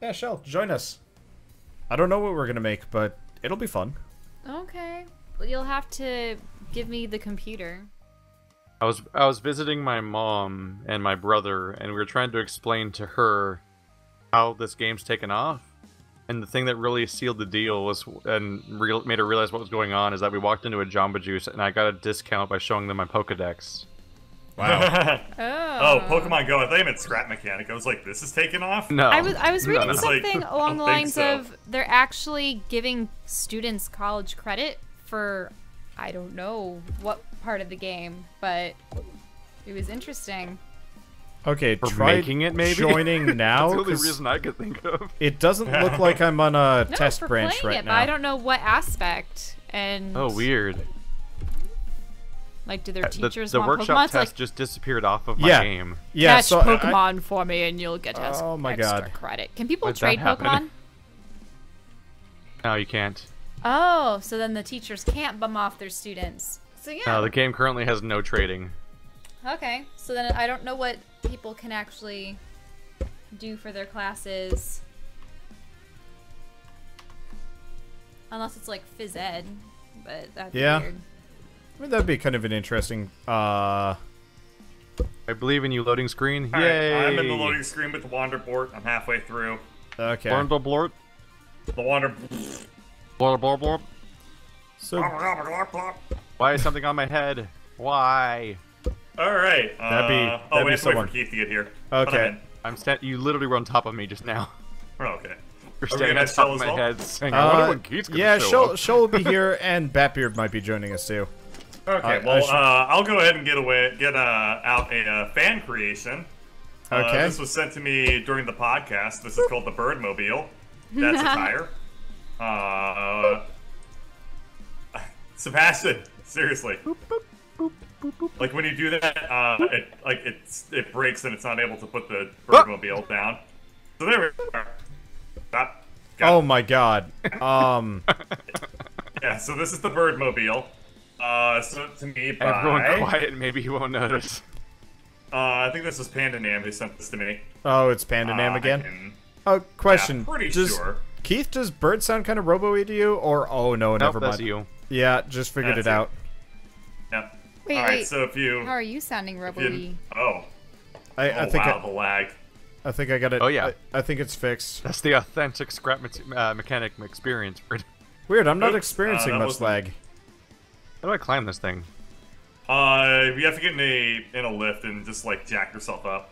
Yeah, Shell, join us. I don't know what we're gonna make, but it'll be fun. Okay. Well, you'll have to give me the computer. I was visiting my mom and my brother, and we were trying to explain to her how this game's taken off. And the thing that really sealed the deal was, made her realize what was going on, is that we walked into a Jamba Juice, and I got a discount by showing them my Pokedex. Wow. Oh. Pokemon Go. I thought you meant scrap mechanic. I was like, this is taking off? No. I was reading no. something Like, along the I don't think lines so. of they're actually giving students college credit for I don't know what part of the game, but it was interesting. Okay, For try making it, maybe? joining now. That's the only 'cause reason I could think of. it doesn't look like I'm on a No, test for branch playing right it, now. but I don't know what aspect. And Oh, weird. like, do their teachers the want workshop Pokemon? test It's like, just disappeared off of my Yeah. game. Yeah, catch so Pokemon for me, and you'll get Oh my extra God. credit. Can people Why'd that trade happen? Pokemon? No, you can't. Oh, so then the teachers can't bum off their students. So yeah. No, the game currently has no trading. Okay, so then I don't know what people can actually do for their classes. Unless it's like phys ed, but that's Yeah. weird. I mean, that'd be kind of an interesting. I believe in you, loading screen. All right, Yay! I'm in the loading screen with the Wanderbot. I'm halfway through. Okay. Blort, blort, The Wander... blort, blort, blort. So Why is something on my head? Why? Alright. That'd be we have to wait someone. for Keith to get here. Okay. You literally were on top of me just now. Oh, okay. You're Are we standing gonna on Shell top of as my well? head saying, I wonder when Keith's gonna yeah, show up. Shell will be here, and Batbeard might be joining us too. Okay, I'll go ahead and get out a fan creation. Okay. This was sent to me during the podcast. This is called the Birdmobile. That's a tire. Sebastian, seriously. Like when you do that, it breaks and it's not able to put the Birdmobile down. So there we are. Stop. Oh my God. Yeah, so this is the Birdmobile. Sent to me by... Everyone quiet, maybe he won't notice. I think this was Panda Nam who sent this to me. Oh, it's Panda Nam again. Oh, Yeah, question. pretty does, sure. Keith, does bird sound kind of robo-y to you, or oh no, never Nope, mind. that's you. Yeah, just figured That's it it. out. Yep. Wait, Alright, wait. so if you... How are you sounding, Robo-y? Oh. I Oh, think wow, the lag. I think I got it. Oh, yeah. I think it's fixed. That's the authentic scrap mechanic experience. Weird. I'm not Oops, experiencing that much wasn't- lag. How do I climb this thing? You have to get in a lift and just like jack yourself up.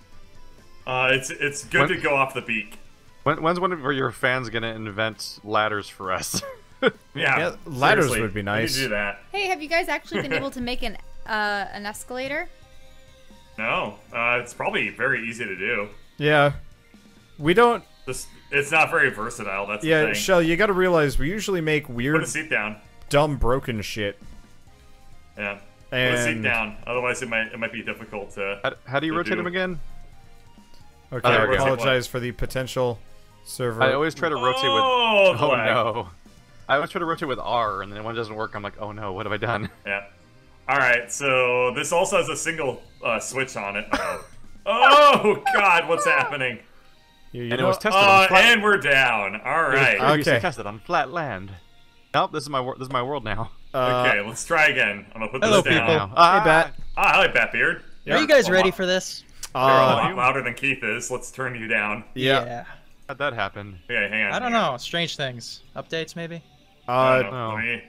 It's good to go off the beak. When's one of your fans gonna invent ladders for us? Yeah, ladders seriously, would be we nice. need to do that. Hey, have you guys actually been able to make an escalator? No, it's probably very easy to do. Yeah. We don't. It's not very versatile. That's the Yeah, thing. Shell, you gotta realize we usually make Put weird, a seat down. dumb, broken shit. Yeah. Put a seat And down. Otherwise, it might be difficult to. How do you rotate do. him again? okay, there I we go. apologize for the potential server. I always try to rotate with. Oh, the Oh lag. no! I always try to rotate with R, and then when it doesn't work, I'm like, oh no, what have I done? Yeah. All right. So this also has a single switch on it. Oh God, what's happening? You And it know- was tested on flat. And we're down. All It was right. previously Okay. tested on flat land. Nope, this is my world now. Okay, let's try again. I'm gonna put Hello, this down. people. Hey, Bat. Ah, hi, Batbeard. Yeah. Are you guys A ready lot- for this? You're a lot louder than Keith is. Let's turn you down. Yeah. How'd that happen? Okay, hang on. I don't know. Strange things. Updates, maybe? I don't Uh, know. no. Let me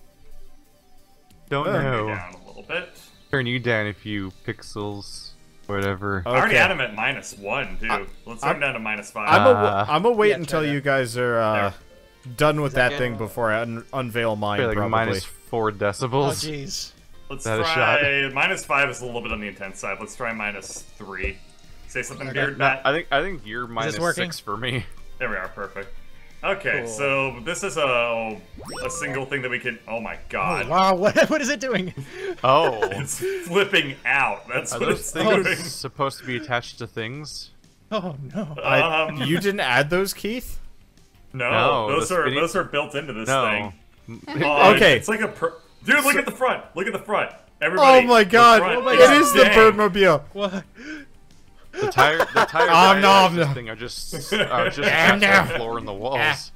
Don't turn you know. down a little bit. Turn you down a few pixels, whatever. I already Okay. had him at -1 too. Let's turn him down to -5. I'm gonna wait yeah, until try that. you guys are There. done with that good? thing before I unveil mine. Like probably. -4 Oh, decibels. jeez. Let's that a shot? try -5 is a little bit on the intense side. Let's try -3. Say something, Okay. Beard. No, Matt. I think you're working? -6 for me. There we are. Perfect. Okay, Cool. so this is a single thing that we can. Oh my God. Oh, wow, what is it doing? Oh, It's flipping out. That's are what those it's things doing. supposed to be attached to things? Oh, no. You didn't add those, Keith? No, No, those the are spinning- those are built into this No. thing. Okay. It's like a dude. Look at the front. Look at the front. Everybody. Oh my God! the front It is the dang. Birdmobile. What? The tire diagrams thing are just on the floor and the walls.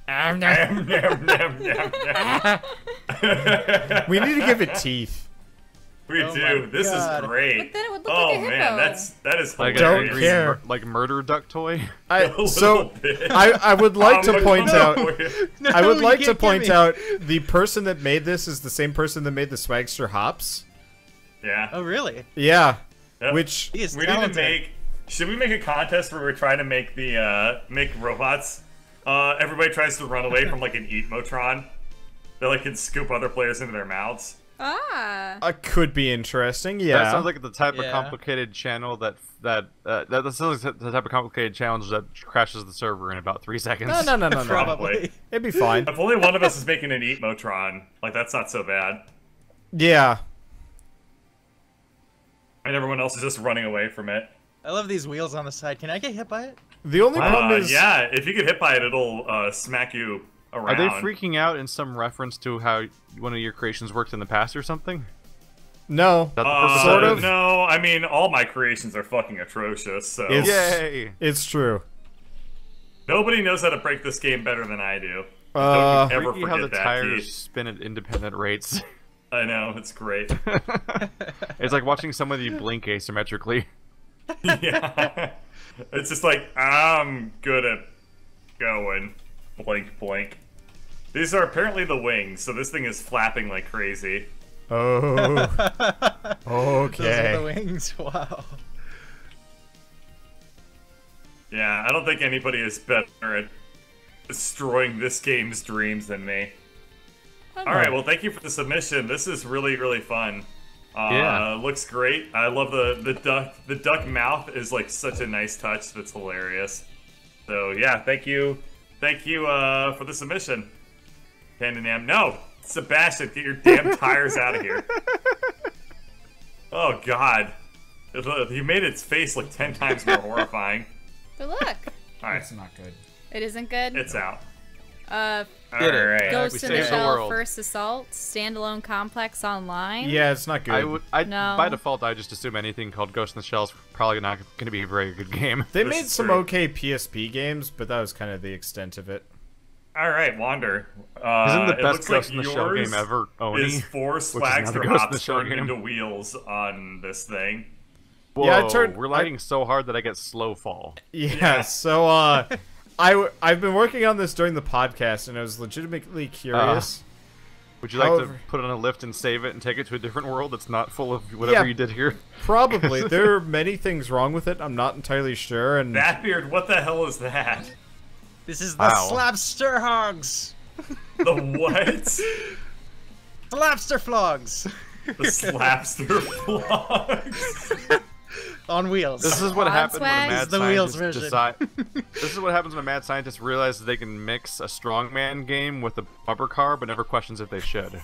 We need to give it teeth. We do. This is great. But then it would look like a hippo. Man, that is Like hilarious. Don't care. Like murder duck toy. I would like to point out. I would like to point out the person that made this is the same person that made the Swagster hops. Yeah. Oh, really? Yeah. Yep. Which He is We need to talented. make. Should we make a contest where we're trying to make the make robots? Everybody tries to run away from like an Eatmotron. They like can scoop other players into their mouths. could be interesting. Yeah. That sounds like the type of Yeah. complicated channel that sounds like the type of complicated challenge that crashes the server in about 3 seconds. No. Probably. It'd be fine. If only one of us is making an Eatmotron, like that's not so bad. Yeah. And everyone else is just running away from it. I love these wheels on the side. Can I get hit by it? The only problem is Yeah, if you get hit by it, it'll smack you Are around. they freaking out in some reference to how one of your creations worked in the past or something? no. Is that the purpose Sort of of. it? No, I mean all my creations are fucking atrocious. So It's- Yay! It's true. nobody knows how to break this game better than I do. Uh, Don't you ever Freaky how the forget that, tires Keith. spin at independent rates. I know, it's great. It's like watching somebody blink asymmetrically. Yeah. It's just like, I'm good at going. Blink, blink. These are apparently the wings, so this thing is flapping like crazy. Oh. Those Okay. are the wings. Wow. Yeah, I don't think anybody is better at destroying this game's dreams than me. Alright, well thank you for the submission. This is really, really fun. Yeah. Looks great. I love the duck mouth is like such a nice touch that's hilarious. So yeah, thank you for the submission. Candinam. No! Sebastian, get your damn tires out of here. Oh god. You made its face look 10 times more horrifying. But look, Alright, That's not good. it isn't good. it's out. Did it. Alright. Ghost in the saved the Shell world. First Assault Standalone Complex Online. Yeah, it's not good. No. By default, I just assume anything called Ghost in the Shell is probably not going to be a very good game. They This made is some true. okay PSP games, but that was kind of the extent of it. Alright, Wander. Isn't the it best looks like Ghost in the Shell yours game ever Oni? is 4 is Swagster another Ghost in the hops Shell turned game. into wheels on this thing. Whoa, Yeah, we're lagging so hard that I get slow fall. Yeah, so I've been working on this during the podcast, and I was legitimately curious. Would you like However- to put it on a lift and save it and take it to a different world that's not full of whatever Yeah. you did here? Probably. There are many things wrong with it. I'm not entirely sure, and Batbeard, what the hell is that? This is the Wow. Slapster Hogs. The what? Slapster Flogs. The Slapster Vlogs. On wheels. This is what Quad happens when a swag? mad This is the wheels scientist version. This is what happens when a mad scientist realizes they can mix a strongman game with a bumper car, but never questions if they should.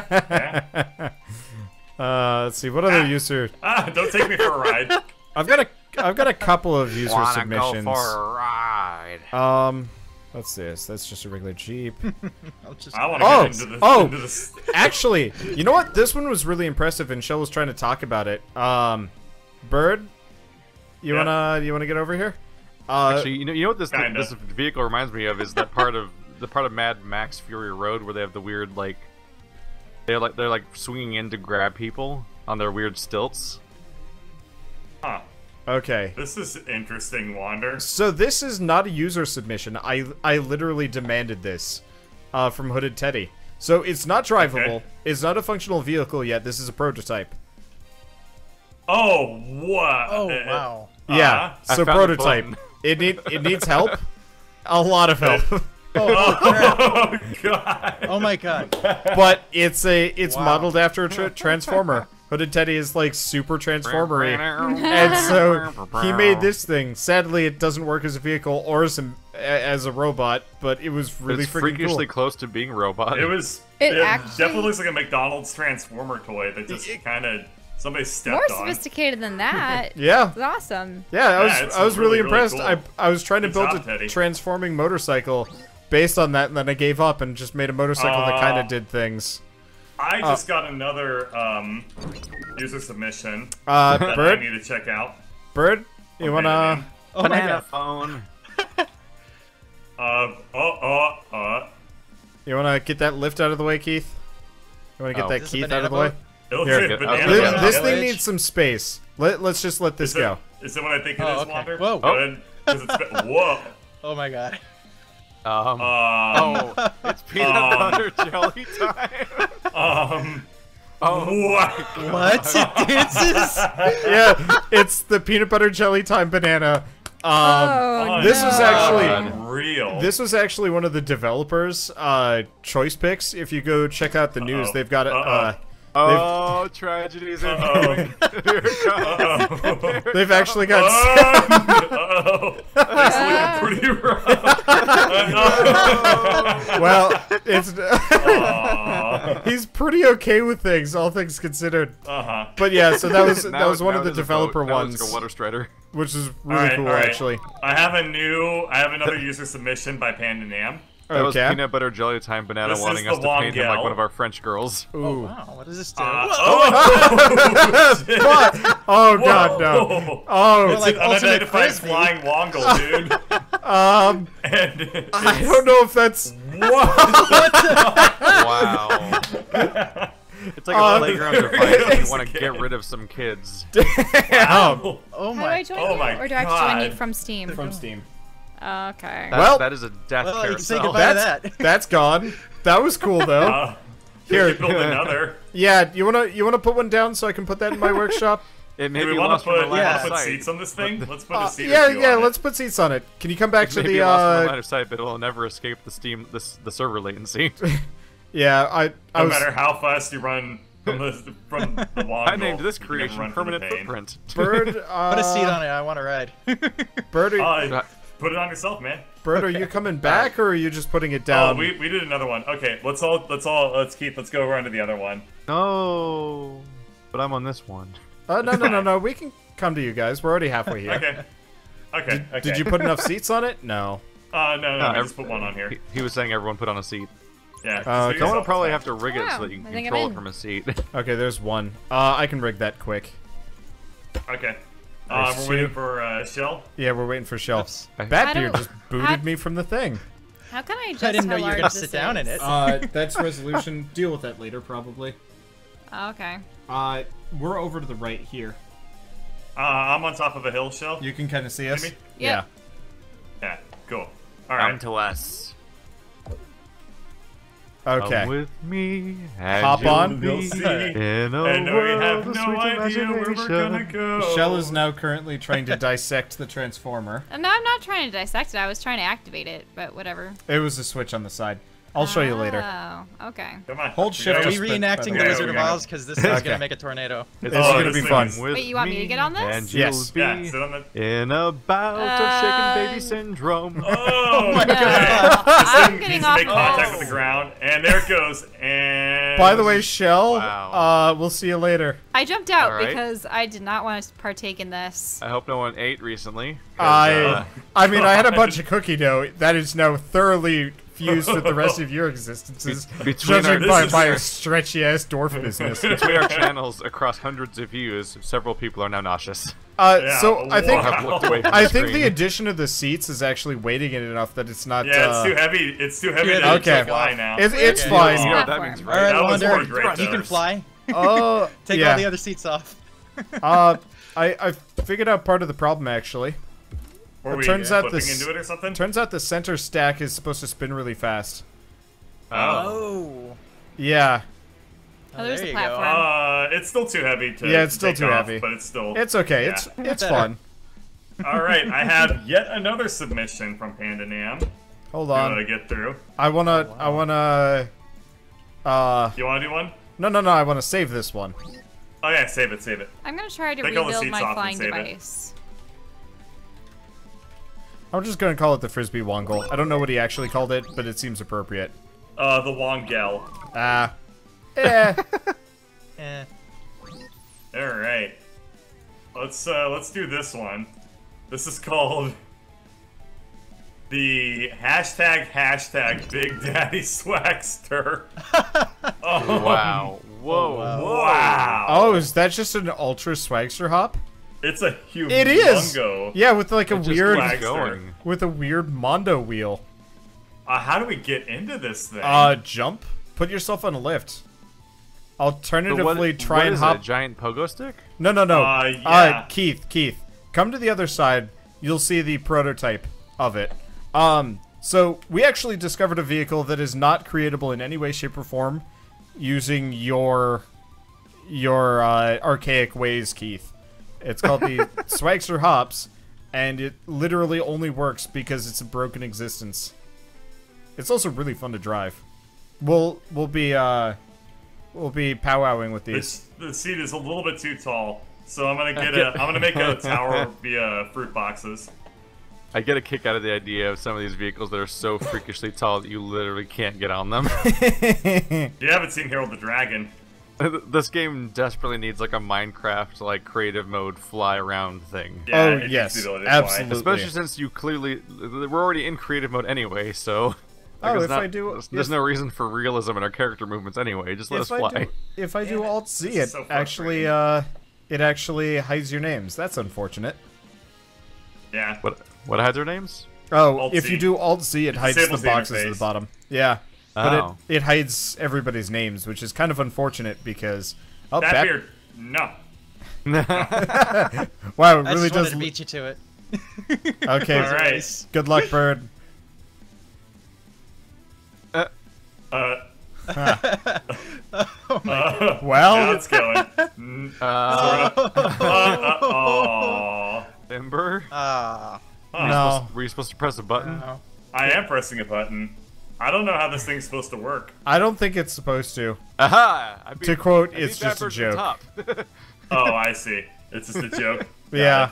let's see what other user. Don't take me for a ride. I've got a couple of user Wanna submissions. go for a ride? What's this? That's just a regular Jeep. I'll just- I want to Oh, get into oh. into this. Actually, you know what? This one was really impressive, and Shell was trying to talk about it. Bird, you Yeah. wanna get over here? Actually, you know what this Kinda. this vehicle reminds me of is that part of Mad Max Fury Road where they have the weird they're like swinging in to grab people on their weird stilts. Huh. Okay. This is interesting, Wander. So this is not a user submission. I literally demanded this from Hooded Teddy. So it's not drivable. Okay. It's not a functional vehicle yet. This is a prototype. Oh, what? Oh, wow. Yeah. I So found the prototype. button. It needs help. A lot of help. Oh, God. Oh my god. But it's Wow. modeled after a Transformer. Hooded Teddy is like super transformery. And so he made this thing. Sadly, it doesn't work as a vehicle or as a robot, but it was really It's freaking freakishly cool. close to being robot. It actually- definitely looks like a McDonald's Transformer toy that just kind of somebody stepped More on. sophisticated than that. Yeah. It's awesome. Yeah, it's I was really, really, really impressed. cool. I was trying to Good build job, a Teddy. transforming motorcycle based on that, and then I gave up and just made a motorcycle that kind of did things. I just got another user submission that I Bird, need to check out. Bird, You wanna? Oh my Banana god. phone. You wanna get that lift out of the way, Keith? You wanna get Oh. that Is this a Keith out of banana the way? boat? Here. This- Banana. This Yeah. thing needs some space. Let's just let this go. Is it what I think it Oh, is, okay. Wander? Whoa. Go ahead, 'cause it's whoa. Oh my god. Oh, it's peanut butter jelly time. What? What? It dances? Yeah, it's the peanut butter jelly time banana. Oh, This was no. actually real. this was actually one of the developers' choice picks. If you go check out the news, they've got it. Oh, tragedies are coming. Here it comes. They've actually got. That's looking pretty rough. Well, it's he's pretty okay with things, all things considered. But yeah, so that was one of the developer ones, Now a water strider. which is really cool actually. I have another user submission by Panda Nam. That was Okay. peanut butter jelly time banana This is wanting the us to paint him like Wongel. one of our French girls. Ooh. Wow, what does this do? Oh god, no. Oh, They're like It's an ultimate unidentified frisbee. flying Wongle, dude. And I don't know if that's. Wow. It's like a playground device and you want to get rid of some kids. wow. Oh How do I my. join Oh you? my Or do I have to join you God. from Steam? From Steam. Okay. Well- That is a death Well, you can say carousel. goodbye to That's that. that's gone. That was cool though. Here, build another. Yeah, you wanna put one down so I can put that in my workshop? It may Do we be want lost to from my put, line of put sight. seats on this thing? Let's put a seat or Yeah, two yeah. on Let's put seats on it. Can you come back It to may be the? lost from my line of sight, but it will never escape the server latency. Yeah, I No was. matter how fast you run from the Wongle. I named this you can creation run from the permanent pain. footprint. Bird. Put a seat on it. I want to ride. Bird, are, Put it on yourself, man. Bird, are you coming back or are you just putting it down? Oh, we did another one. Okay, let's go around to the other one. No, but I'm on this one. No. We can come to you guys. We're already halfway here. Okay. Did you put enough seats on it? No. No, I ev- just put one on here. He was saying everyone put on a seat. Yeah. okay. Someone will probably have to rig it so that you I can think I'm control it in. from a seat. Okay, there's one. I can rig that quick. Okay. There's We're two. waiting for Shell. Yeah, we're waiting for Shell. Oops. Batbeard How do- just booted me from the thing. How can I just I didn't know how you were large gonna this sit down in is? it. That's resolution. Deal with that later, probably. Oh, okay. We're over to the right here. I'm on top of a hill, Shell. You can kind of see us. me? Yeah. Yeah, cool. Come Alright. to us. Okay. Come with me. And Hop you'll on. be You'll see. In a And we world have of no sweet idea where we're gonna imagination. go. Shell is now currently trying to dissect the transformer. No, I'm not trying to dissect it. I was trying to activate it, but whatever. It was a switch on the side. I'll show you later. Oh, okay. Come on. Hold We shift gotta- Are just- we but- reenacting but- the Wizard we're of gonna- Oz? Because this thing's Okay. gonna make a tornado. This Oh, is gonna this be thing fun. is- With Wait, you want me to get on this? And Yes. you'll Yeah, be sit on the. in a bout of shaken baby syndrome. Oh my my God. I'm This getting thing needs to off. make contact Oh. with the ground, and there it goes. And By the way, Shell, Wow. we'll see you later. I jumped out Alright. because I did not want to partake in this. I hope no one ate recently. 'cause, I mean, I had a bunch of cookie dough that is now thoroughly fused with the rest of your existences, Between judging our- by a stretchy-ass dwarf business. Between our channels across hundreds of views, several people are now nauseous. So I think Have looked away from I the think the screen. addition of the seats is actually weighting it enough that it's not. Yeah, it's too heavy. It's too heavy Yeah, to okay. fly now. It's Okay. fine. You know what that Platform. means, All right? right, That was Wander, more great you can toes. fly. Oh, Take yeah. all the other seats off. I figured out part of the problem actually. Were it we turns out flipping this- into it or something? Turns out the center stack is supposed to spin really fast. Oh. Yeah, Oh, there's there the you go. platform. It's still too heavy to. Yeah, it's to still take too off, heavy. but it's still. it's okay. Yeah. It's Better. fun. All right. I have yet another submission from Panda Nam. Hold To on. get through. I wanna. You want to do one? No. I wanna save this one. Oh yeah, save it. Save it. I'm gonna try to Take all the rebuild seats my off and flying save it. device. I'm just gonna call it the Frisbee Wongle. I don't know what he actually called it, but it seems appropriate. The Wongel. Eh. Eh. All right. Let's do this one. This is called the hashtag Big Daddy Swagster. Wow. Whoa. wow. Wow. Oh, is that just an ultra swagster hop? It's a huge It is. Mungo. Yeah, with like a It just weird, keeps going. with a weird Mondo wheel. How do we get into this thing? Jump. Put yourself on a lift. Alternatively, what try and is hop. it, a giant pogo stick? No. Yeah. Keith, come to the other side. You'll see the prototype of it. So we actually discovered a vehicle that is not creatable in any way, shape, or form using your archaic ways, Keith. It's called the Swagster Hops, and it literally only works because it's a broken existence. It's also really fun to drive. We'll be powwowing with these. The seat is a little bit too tall, so I'm gonna make a tower via fruit boxes. I get a kick out of the idea of some of these vehicles that are so freakishly tall that you literally can't get on them. You haven't seen Harold the Dragon. This game desperately needs like a Minecraft like creative mode fly around thing. Yeah, Oh, it needs yes, to be the ability to fly. absolutely. Especially since you clearly we're already in creative mode anyway, so Oh, there's if I do- there's if- no reason for realism in our character movements anyway. Just let us fly. If I do Damn it. Alt Z, This it is so actually it actually hides your names. That's unfortunate. Yeah. What hides our names? Oh, Alt if Z. you do Alt Z, it hides the disables the boxes at the interface. bottom. Yeah, but Oh. it hides everybody's names, which is kind of unfortunate because That beard. No. wow, it I really just wanted does. to beat you to it. Okay, All right. good luck, Bird. Oh my Well, Now it's going. Aw. Timber? no, Were you supposed to press a button? no. I am pressing a button. I don't know how this thing's supposed to work. I don't think it's supposed to. Aha! I beat, To quote, I beat it's just a Bad Bird to the joke. top. Oh, I see. It's just a joke. Got Yeah. it.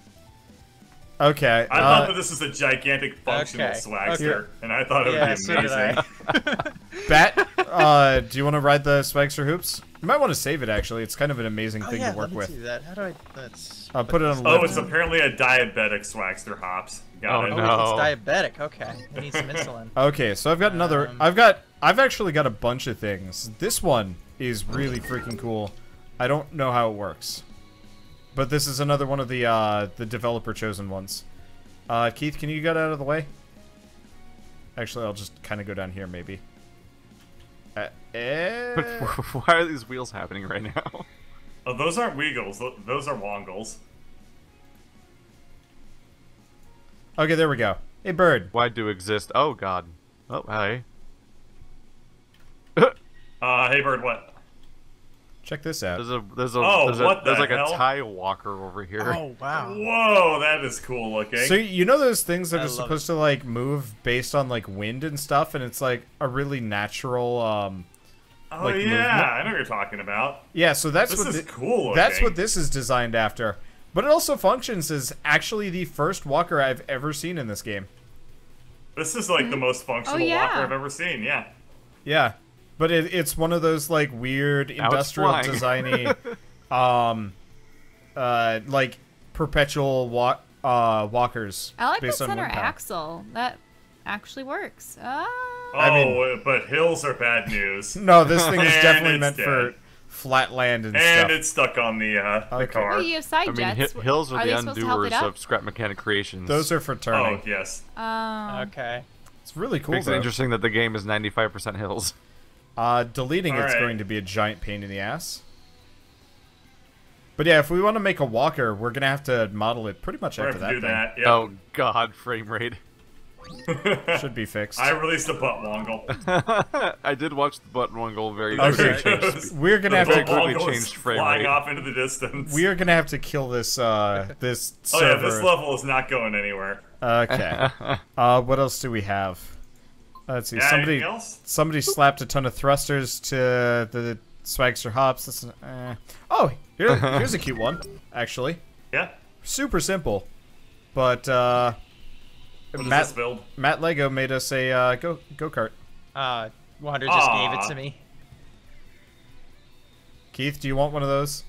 Okay. I thought that this was a gigantic functional Okay. swagster, and I thought it would Yeah, be so did amazing. I. Bat, do you want to ride the Swagster hoops? You might want to save it, actually. It's kind of an amazing Oh thing yeah, to work let me with. do that. How do I? Let's. Put it on Oh, lift. it's apparently a diabetic swagster hops. Got Oh, it. Oh, no. it's diabetic. Okay, we need some insulin. Okay, so I've got another. I've actually got a bunch of things. This one is really freaking cool. I don't know how it works, but this is another one of the developer chosen ones. Keith, can you get out of the way? Actually, I'll just kind of go down here, maybe. But why are these wheels happening right now? Oh, those aren't Weagles. Those are Wongles. Okay, there we go. Hey, Bird. Why do exist? Oh god. Oh, hi. Hey, Bird, what? Check this out. There's what the like hell? a tie walker over here. Oh wow. Whoa, that is cool looking. So you know those things that I are love supposed to like move based on like wind and stuff, and it's like a really natural oh, like, yeah, movement? I know what you're talking about. Yeah, so that's This what is cool looking. that's what this is designed after. But it also functions as actually the first walker I've ever seen in this game. This is like the most functional Oh, yeah. walker I've ever seen, yeah. Yeah. But it's one of those like weird Now it's industrial flying. designy like perpetual walkers I like the based on center wind power. axle. That actually works. Oh, I mean- but hills are bad news. No, this thing is And definitely it's meant for dead. flat land and, And stuff. it's stuck on the Okay. car. Oh, you have side I mean, jets. hills are they the supposed to help undoers it up? of scrap mechanic creations. Those are for turning. Oh, yes. Okay. It's really cool Makes it though. interesting that the game is 95% hills. Deleting it's Alright. going to be a giant pain in the ass. But yeah, if we want to make a walker, we're gonna have to model it pretty much We're after gonna that have to thing. do that, Oh god, frame rate. Should be fixed. I released a butt wongle. I did watch the button one go very Okay. quickly change. We're gonna have The Very to. quickly wongle is changed frame flying rate. off into the distance. We are gonna have to kill this this Oh yeah, server. this level is not going anywhere. Okay. What else do we have? Let's see. Yeah, Somebody anything else? slapped a ton of thrusters to the Swagster hops. That's oh, here's a cute one. Actually, Yeah. super simple, but What does this build? Matt Lego made us a go kart. Wander just gave Aw. it to me. Keith, do you want one of those?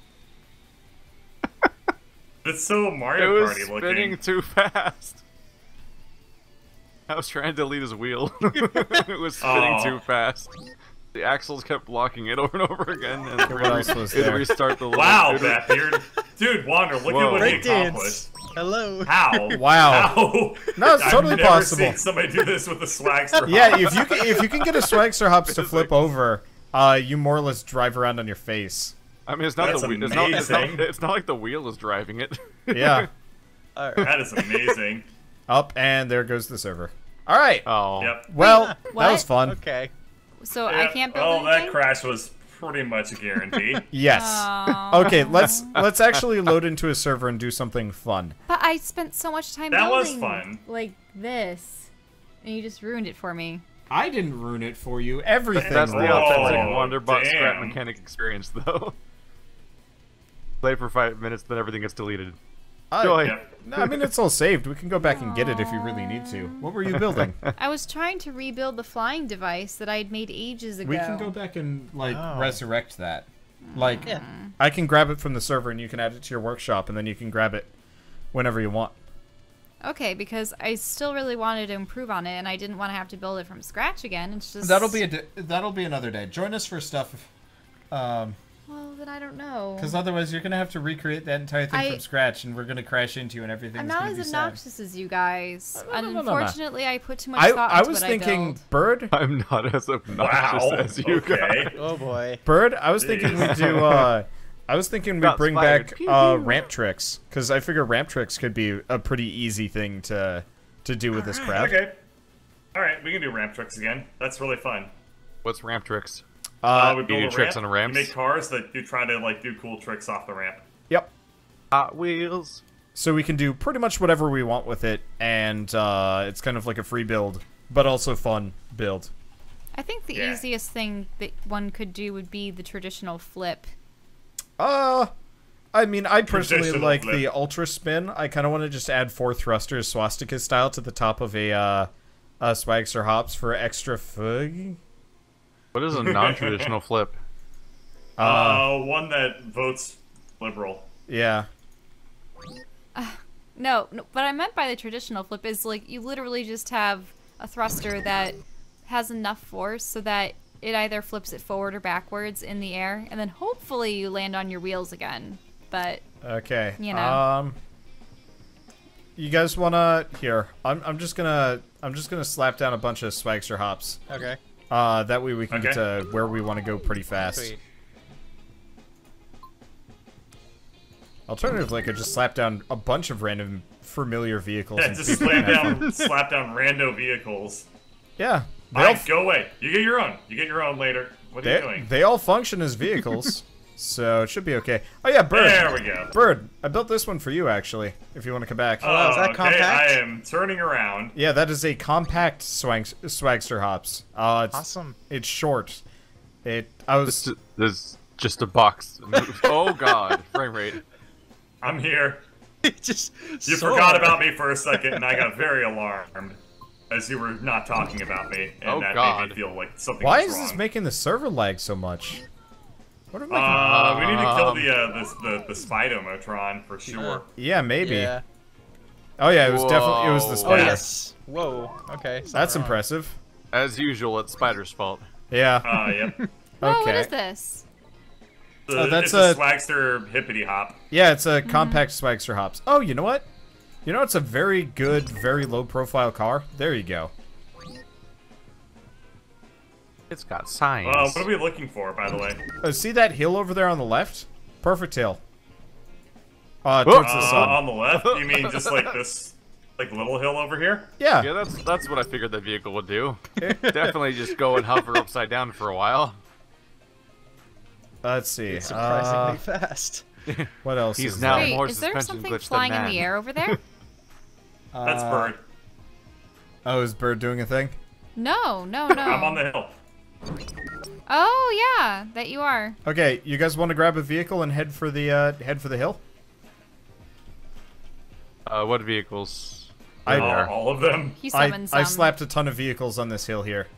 It's so It Mario was Party spinning looking. too fast. I was trying to delete his wheel. It was spinning Aw. too fast. The axles kept blocking it over and over again, and What else was it'd there? restart the Wow, it'd- Batbeard. Dude, Wander, look Whoa. at what he Breakdance. accomplished. Hello. How? Wow. How? No, it's totally I've never possible. seen somebody do this with a swagster. Yeah, if you can get a swagster hops to flip over, you more or less drive around on your face. I mean, it's not That's the wheel. amazing. It's not like the wheel is driving it. Yeah. All right. That is amazing. Up and there goes the server. All right. Oh. Yep. Well, that What? was fun. Okay. So I Yep. can't build Oh, anything? that crash was pretty much a guarantee. Yes. Aw. Okay, let's actually load into a server and do something fun. But I spent so much time That was building fun. like this, and you just ruined it for me. I didn't ruin it for you. Everything. That's the ruined it for authentic you. Wanderbot scrap damn. mechanic experience, though. Play for 5 minutes, then everything gets deleted. Joy. Yep. No, I mean, it's all saved. We can go back and get it if you really need to. What were you building? I was trying to rebuild the flying device that I had made ages ago. We can go back and, like, Oh. resurrect that. Like, Yeah. I can grab it from the server and you can add it to your workshop, and then you can grab it whenever you want. Okay, because I still really wanted to improve on it, and I didn't want to have to build it from scratch again. It's just That'll be another day. Join us for stuff. Well, then I don't know. Because otherwise you're gonna have to recreate that entire thing I- from scratch, and we're gonna crash into you, and everything's I'm gonna not be as sad. obnoxious as you guys. No, no, no, no, no. Unfortunately, I put too much thought I into was what thinking, I build. Bird. I'm not as obnoxious Wow. as you guys. Okay. Oh boy. Bird. I was thinking we do. I was thinking we Got bring spired. back Pew, pew. ramp tricks, because I figure ramp tricks could be a pretty easy thing to do with this crap. Okay. All right, we can do ramp tricks again. That's really fun. What's ramp tricks? We you build do a tricks ramp. on ramps? You make cars that you try to like do cool tricks off the ramp. Yep. Hot Wheels. So we can do pretty much whatever we want with it, and it's kind of like a free build, but also fun build. I think the Yeah. easiest thing that one could do would be the traditional flip. I mean, I personally Traditional like flip. the ultra spin. I kind of want to just add 4 thrusters swastika style to the top of a swagster hops for extra fug. What is a non-traditional flip? One that votes liberal. Yeah. No, what I meant by the traditional flip is like you literally just have a thruster that has enough force so that it either flips it forward or backwards in the air, and then hopefully you land on your wheels again. But Okay. You know. You guys wanna here? I'm just gonna slap down a bunch of swagster hops. Okay. That way we can get Okay. to where we want to go pretty fast. Sweet. Alternatively, I could just slap down a bunch of random familiar vehicles. Yeah, and just people can have fun. slap down rando vehicles. Yeah. They all, Alright, go away. You get your own. You get your own later. What are you they, doing? they all function as vehicles, so it should be okay. Oh yeah, Bird. There we go. Bird, I built this one for you actually. If you want to come back. wow, is that okay, compact? I am turning around. Yeah, that is a compact swagster hops. It's Awesome. It's short. I was. There's just a box. Oh god, frame rate. I'm here. Just You soar. forgot about me for a second, and I got very alarmed as you were not talking about me, and Oh, that made God. me feel like something Why was is wrong. this making the server lag so much? What am I? We need to kill the Spidomotron for sure. Yeah, maybe. Yeah. Oh yeah, it was definitely the Whoa. spider. Oh yes. Whoa. Okay. That's something wrong. impressive. As usual, it's Spider's fault. Yeah. Yep. oh, what Okay. is this? that's it's a a- swagster hippity hop. Yeah, it's a compact swagster hops. Oh, you know what? You know, it's a very good, very low profile car. There you go. It's got signs. What are we looking for, by the way? See that hill over there on the left? Perfect hill. Towards the sun. On the left? You mean just like this, like little hill over here? Yeah. Yeah, that's what I figured that vehicle would do. Definitely just go and hover upside down for a while. Let's see. It's surprisingly fast. What else? He's is now there? Wait, more is there suspension something glitch flying than in man. the air over there? That's Bird. Oh, is Bird doing a thing? No, no, no. I'm on the hill. Oh yeah, that you are. Okay, you guys want to grab a vehicle and head for the hill? What vehicles? I- All of them. He summoned some. I slapped a ton of vehicles on this hill here.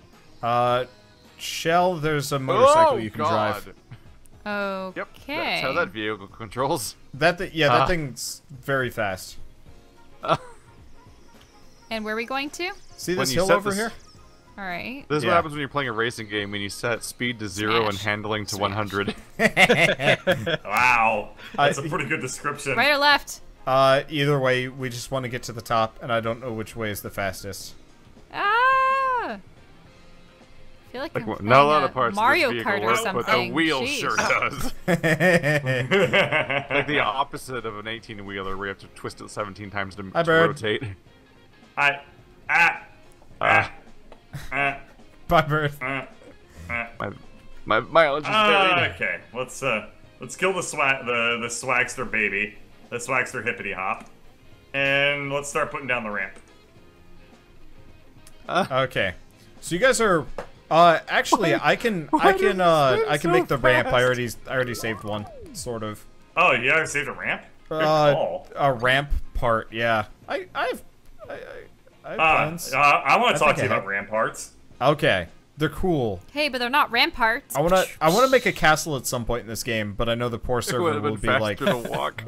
Shell, there's a motorcycle Oh, you can God. drive. Okay. Yep, that's how that vehicle controls. That thing's very fast. And where are we going to? See When this you hill set over this- here? All right. This is Yeah. what happens when you're playing a racing game when you set speed to 0 and Smash. handling to Smash. 100. Wow, that's a pretty good description. Right or left? Either way, we just want to get to the top, and I don't know which way is the fastest. Ah! I feel like, I'm Not a playing lot of parts Mario of this vehicle Kart or work, something. but the wheel Jeez. sure does. Hi, Like the opposite of an 18-wheeler where you have to twist it 17 times to Bird. rotate. I Bye, Bird. My mileage is varied. okay. Let's kill the swagster baby, the swagster hippity hop, and let's start putting down the ramp. Okay. So you guys are actually I can make the ramp. I already saved one, sort of. Oh, you already saved a ramp? Good call. A ramp part, yeah. I have plans. I want to talk to you I about have. ramp parts. Okay. They're cool. Hey, but they're not ramparts. I wanna make a castle at some point in this game, but I know the poor It would server have will been be faster like to walk.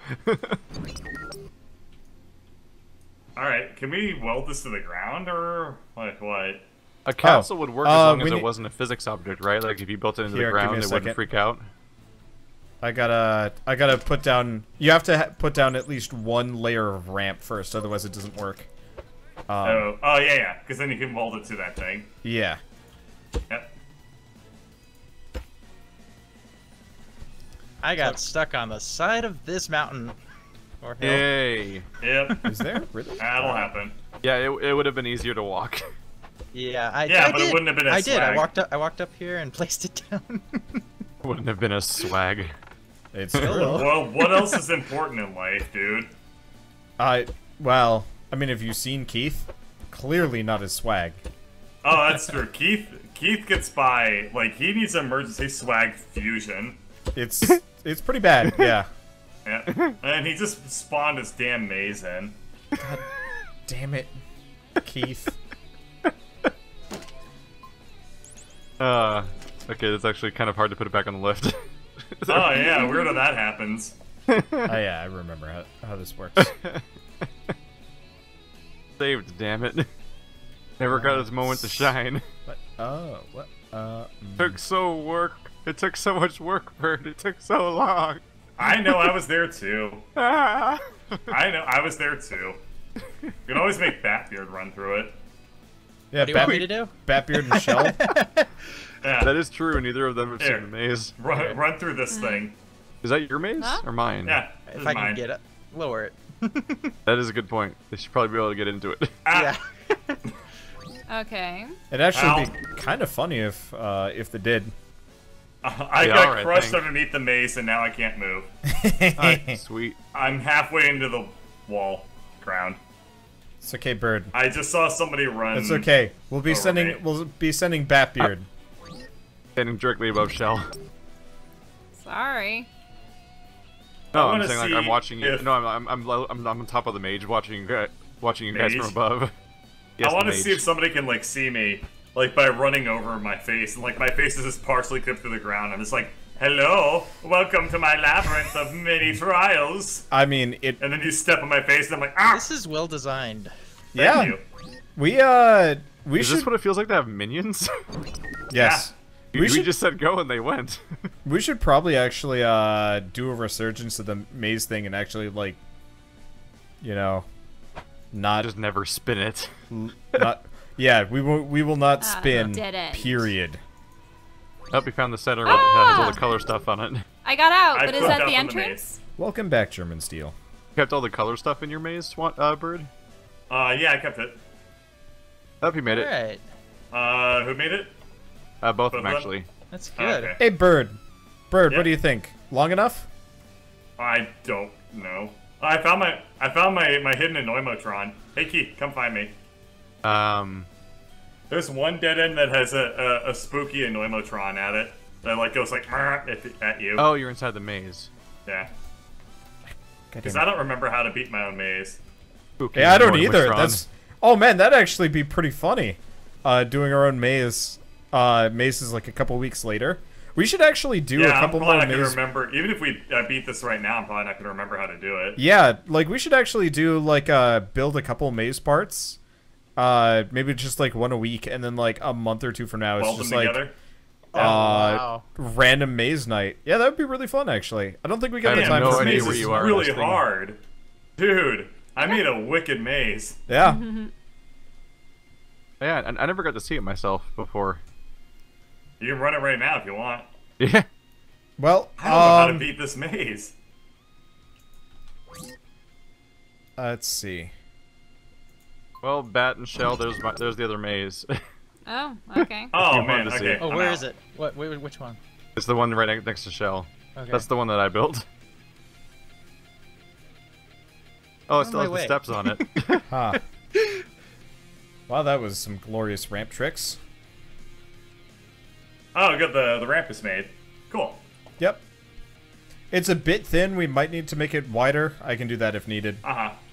Alright, can we weld this to the ground, or like what? A castle would work as long as we it need- wasn't a physics object, right? Like if you built it into Here, the give me ground, a it second. wouldn't freak out. I gotta put down. You have to put down at least one layer of ramp first, otherwise it doesn't work. Oh yeah, because then you can mold it to that thing. Yeah. Yep. I got stuck on the side of this mountain. Or hill. Yay! Yep. Is there really? That'll happen. Yeah, it would have been easier to walk. Yeah, Yeah, I but it did. wouldn't have been a I did. swag. I walked up here and placed it down. Wouldn't have been a swag. It's Hello. Well, what else is important in life, dude? Well, I mean, have you seen Keith? Clearly not his swag. Oh, that's true. Keith gets by. Like, he needs emergency swag fusion. It's pretty bad. Yeah. Yeah. And he just spawned his damn maze in. Damn it, Keith. Okay, that's actually kind of hard to put it back on the lift. Oh, yeah, weird how that happens. Oh yeah, I remember how this works. Saved, damn it. Never got his moment to shine. What? Oh, what? It took so much work, Bird. It took so long. I know, I was there too. Ah. I know, I was there too. You can always make Batbeard run through it. Yeah, What do you want me to do? Batbeard and Shell. Yeah. That is true. Neither of them have Here. seen the maze. Run through this thing. Is that your maze Huh? or mine? Yeah, this If is I can mine. get it, lower it. That is a good point. They should probably be able to get into it. Ah, Yeah. Okay. It'd actually Ow. be kind of funny if they did. I They got are, I crushed think. underneath the maze and now I can't move. Alright, sweet. I'm halfway into the wall ground. It's okay, Bird. I just saw somebody run. It's okay. We'll be over me. sending Batbeard. Standing directly above Shell. Sorry. No, I'm wanna saying like see I'm watching you. if- No, I'm on top of the mage watching you guys Mage? from above. Yes, I want the to see mage. if somebody can like see me, like by running over my face, and like my face is just partially clipped to the ground. I'm just like, "Hello, welcome to my labyrinth of many trials." I mean, it. And then you step on my face, and I'm like, "Ah, This is well designed. Yeah. thank you." We Is should. this what it feels like to have minions? Yes. we We should. just said go and they went. We should probably actually do a resurgence of the maze thing and actually like, you know, not Just never spin it. not. Yeah, we will not spin. did it. Period. Oh, we found the center that has all the color stuff on it. I got out, I but is flipped that out the from the entrance? Welcome back, German Steel. Kept all the color stuff in your maze, Bird? Yeah, I kept it. Oh, you made it. Alright. Who made it? Both of them, Both of them? actually. That's good. Okay. Hey, Bird. Bird, Yeah. what do you think? Long enough? I don't know. I found my hidden Anoimotron. Hey, Keith, come find me. There's one dead end that has a spooky Anoimotron at it that like goes like at you. Oh, you're inside the maze. Yeah. God Because damn I it. don't remember how to beat my own maze. Spooky Yeah, I don't Lord either. Witron. That's. Oh man, that'd actually be pretty funny. Doing our own maze. Mazes like a couple weeks later. We should actually do Yeah, a I'm couple probably more not gonna mazes. remember. Even if we beat this right now, I'm probably not gonna remember how to do it. Yeah, like we should actually do like build a couple maze parts Maybe just like one a week, and then like a month or two from now, it's Weld just them like together. Wow. random maze night. Yeah, that would be really fun, actually. I don't think we got the have time no for idea Maze mazes. where is you are in really this thing. hard, dude. I made a wicked maze. Yeah. Yeah, and I never got to see it myself before. You can run it right now if you want. Yeah. Well, I don't know how to beat this maze. let's see. Well, Bat and Shell, there's the other maze. Oh, okay. Oh You wanted man, to see okay. it. Oh, I'm where out. is it? What? Wait, which one? It's the one right next to Shell. Okay. That's the one that I built. Oh, it still has my the way. steps on it. Huh. Wow, that was some glorious ramp tricks. Oh, good. The ramp is made. Cool. Yep. It's a bit thin. We might need to make it wider. I can do that if needed. Uh huh.